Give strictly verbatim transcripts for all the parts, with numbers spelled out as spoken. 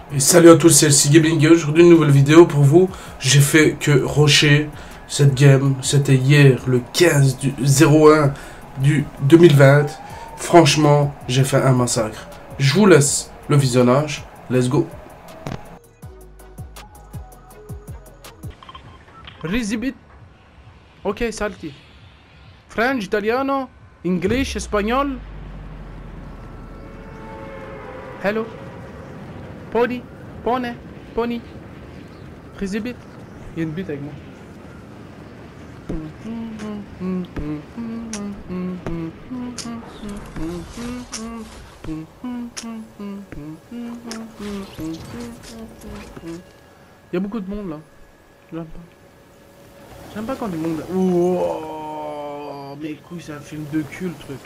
Et salut à tous, c'est L C Gaming et aujourd'hui une nouvelle vidéo pour vous. J'ai fait que rusher cette game, c'était hier le quinze du zéro un du deux mille vingt. Franchement, j'ai fait un massacre. Je vous laisse le visionnage, let's go. Risibit. Ok, salti. French, italiano, English, espagnol. Hello. Pony, poney, pony. Risibit. Il y a une bite avec moi. Il y a beaucoup de monde là. J'aime pas. J'aime pas quand du monde. Oh, mais couilles, c'est un film de cul le truc.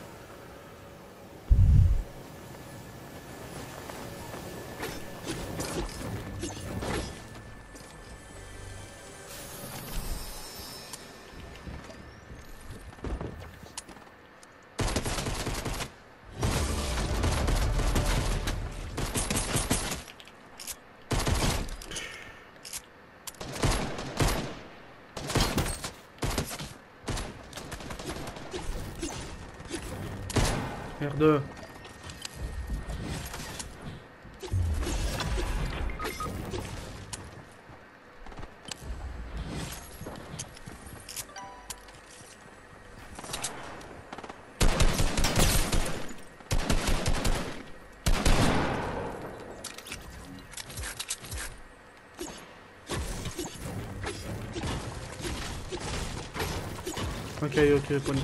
Merde. Ok, ok, pony.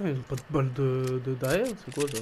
Ah, ils ont pas de balle de, de derrière, c'est quoi ça?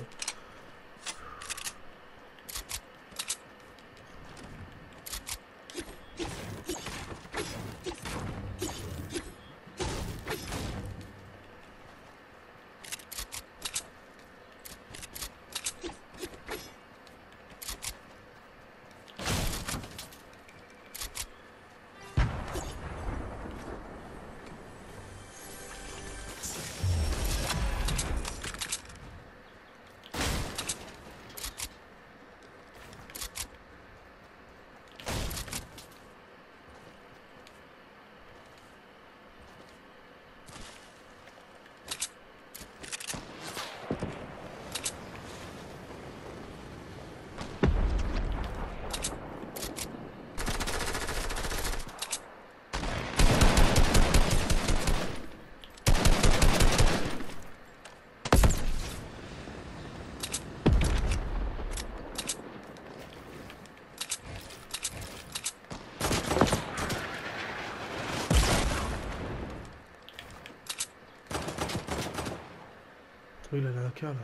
Oui, il a la cale.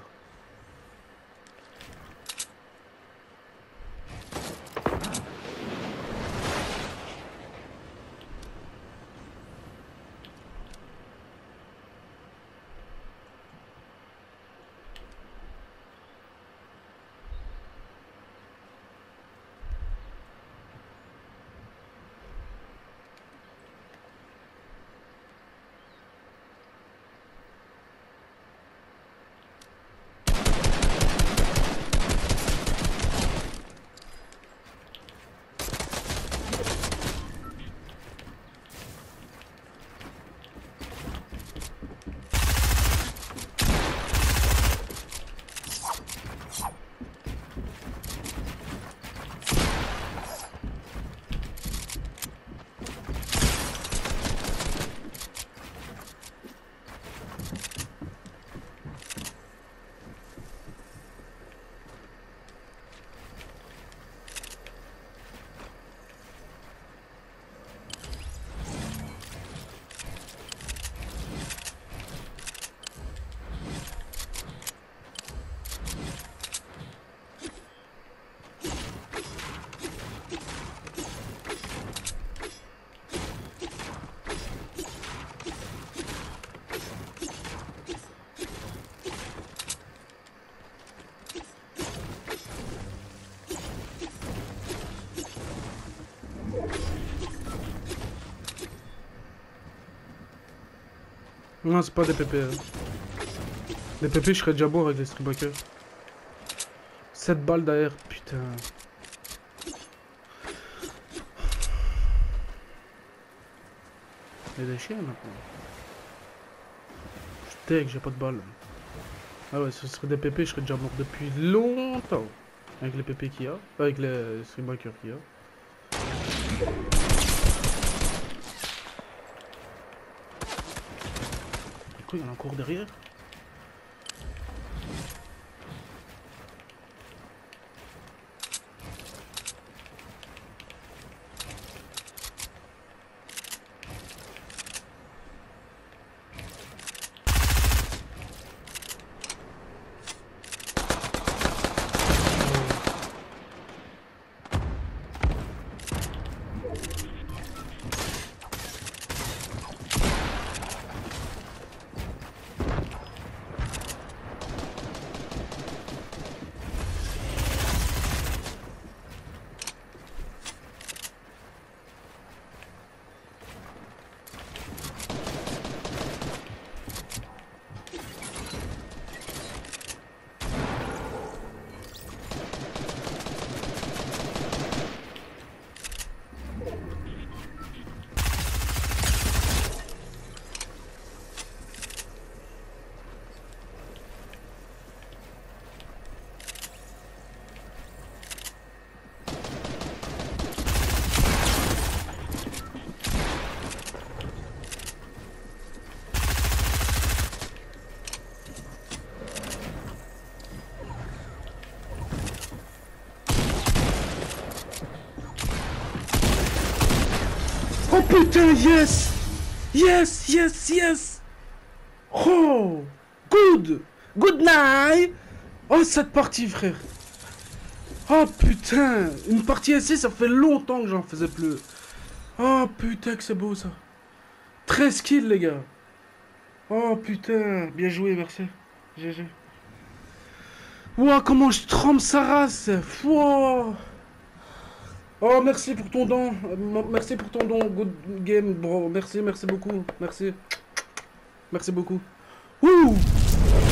Non, c'est pas des P P. Hein. Les P P, je serais déjà bon avec les streetbackers. sept balles derrière, putain. Il y a des chiens maintenant. Je suis deg, j'ai pas de balles. Ah ouais, si ce serait des P P, je serais déjà mort depuis longtemps. Avec les P P qu'il y a. Avec les streetbackers qu'il y a. Quoi, il y en a encore derrière? Oh putain, yes! Yes, yes, yes! Oh! Good. Good night. Oh, cette partie, frère. Oh, putain. Une partie ici, ça fait longtemps que j'en faisais plus. Oh, putain, que c'est beau, ça. treize kills, les gars. Oh, putain. Bien joué, merci. G G. Wow, comment je trempe sa race. Wow. Oh, merci pour ton don. Euh, merci pour ton don. Good game, bro. Merci, merci beaucoup. Merci. Merci beaucoup. Ouh.